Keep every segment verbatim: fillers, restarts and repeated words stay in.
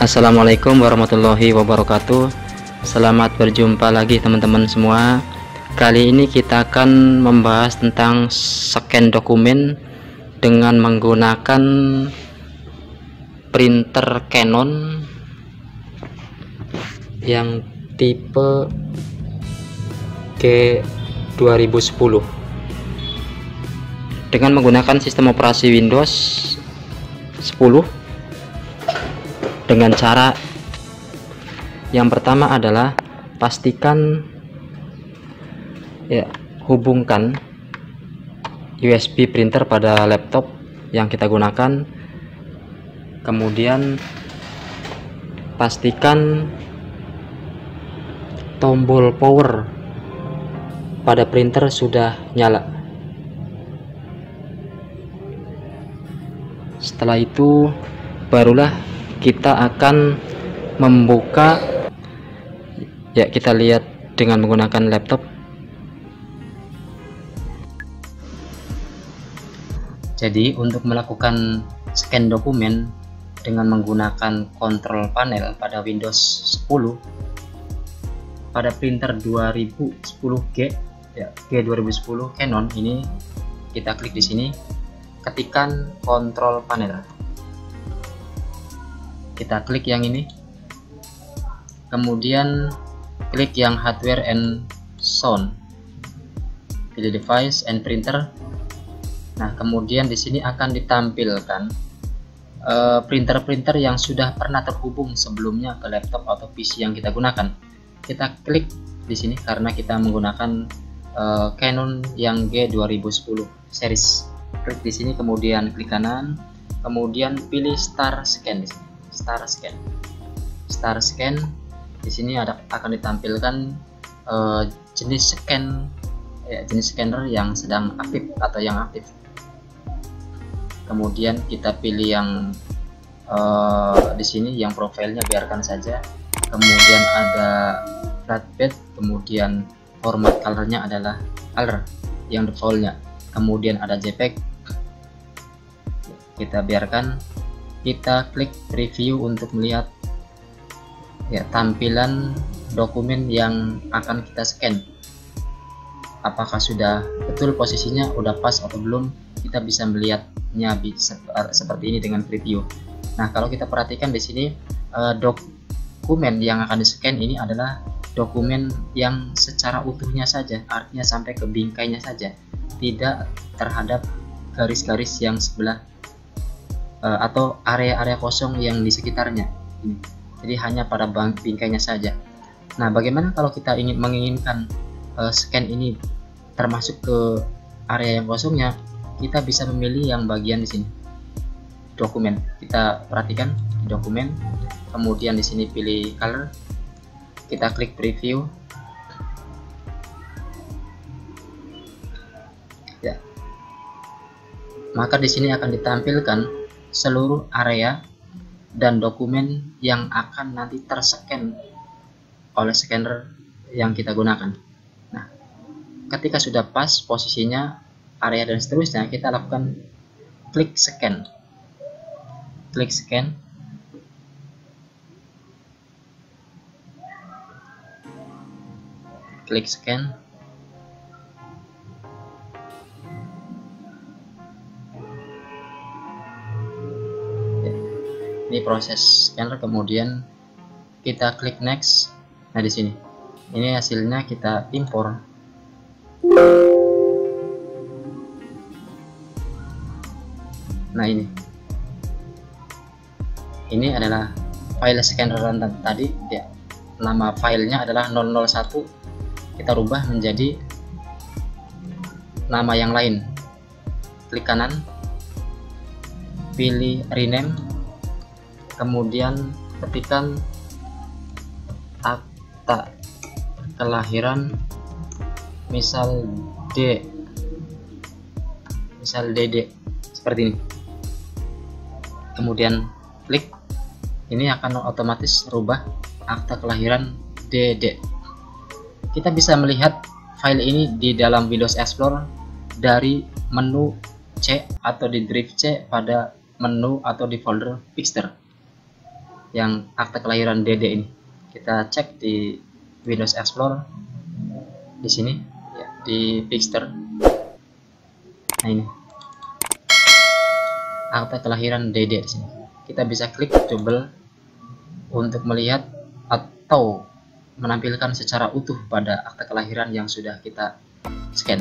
Assalamualaikum warahmatullahi wabarakatuh. Selamat berjumpa lagi teman-teman semua. Kali ini kita akan membahas tentang scan dokumen dengan menggunakan printer Canon yang tipe G dua ribu sepuluh dengan menggunakan sistem operasi Windows sepuluh. Dengan cara yang pertama adalah pastikan ya hubungkan U S B printer pada laptop yang kita gunakan, kemudian pastikan tombol power pada printer sudah nyala. Setelah itu barulah kita akan membuka, ya kita lihat dengan menggunakan laptop. Jadi untuk melakukan scan dokumen dengan menggunakan kontrol panel pada Windows sepuluh pada printer dua ribu sepuluh G, ya G dua ribu sepuluh Canon ini, kita klik di sini, ketikkan kontrol panel. Kita klik yang ini, kemudian klik yang hardware and sound, pilih device and printer. Nah, kemudian di sini akan ditampilkan printer-printer uh, yang sudah pernah terhubung sebelumnya ke laptop atau P C yang kita gunakan. Kita klik di sini karena kita menggunakan uh, Canon yang G dua ribu sepuluh series. Klik di sini, kemudian klik kanan, kemudian pilih Start Scan di sini. Start Scan. Start Scan di sini ada akan ditampilkan uh, jenis scan, ya, jenis scanner yang sedang aktif atau yang aktif. Kemudian kita pilih yang uh, di sini yang profilnya biarkan saja. Kemudian ada flatbed, kemudian format colornya adalah color yang defaultnya. Kemudian ada JPEG, kita biarkan. Kita klik review untuk melihat ya tampilan dokumen yang akan kita scan, apakah sudah betul posisinya, udah pas atau belum. Kita bisa melihatnya seperti ini dengan preview. Nah, kalau kita perhatikan di sini dokumen yang akan di scan ini adalah dokumen yang secara utuhnya saja, artinya sampai ke bingkainya saja, tidak terhadap garis-garis yang sebelah atau area-area kosong yang di sekitarnya ini. Jadi hanya pada bingkainya saja. Nah, bagaimana kalau kita ingin menginginkan uh, scan ini termasuk ke area yang kosongnya? Kita bisa memilih yang bagian di sini, dokumen. Kita perhatikan di dokumen, kemudian di sini pilih color, kita klik preview. Ya, maka di sini akan ditampilkan seluruh area dan dokumen yang akan nanti terscan oleh scanner yang kita gunakan. Nah, ketika sudah pas posisinya, area dan seterusnya, kita lakukan klik scan. Klik scan. Klik scan. Ini proses scanner, kemudian kita klik next. Nah, di sini ini hasilnya kita impor. Nah, ini ini adalah file scanner tadi ya. Nama filenya adalah nol nol satu. Kita rubah menjadi nama yang lain. Klik kanan, pilih rename, kemudian ketikkan akta kelahiran, misal D, misal D D, seperti ini. Kemudian klik, ini akan otomatis rubah akta kelahiran D D. Kita bisa melihat file ini di dalam Windows Explorer dari menu C atau di drive C pada menu atau di folder Pixter. yang akte kelahiran Dede ini. Kita cek di Windows Explorer di sini ya, di Fixter. Nah ini akte kelahiran Dede di sini. Kita bisa klik double untuk melihat atau menampilkan secara utuh pada akte kelahiran yang sudah kita scan.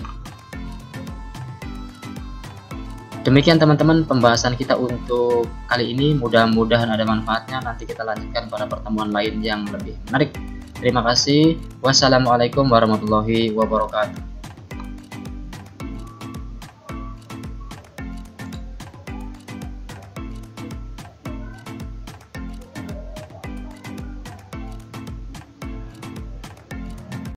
Demikian teman-teman pembahasan kita untuk kali ini, mudah-mudahan ada manfaatnya. Nanti kita lanjutkan pada pertemuan lain yang lebih menarik. Terima kasih. Wassalamualaikum warahmatullahi wabarakatuh.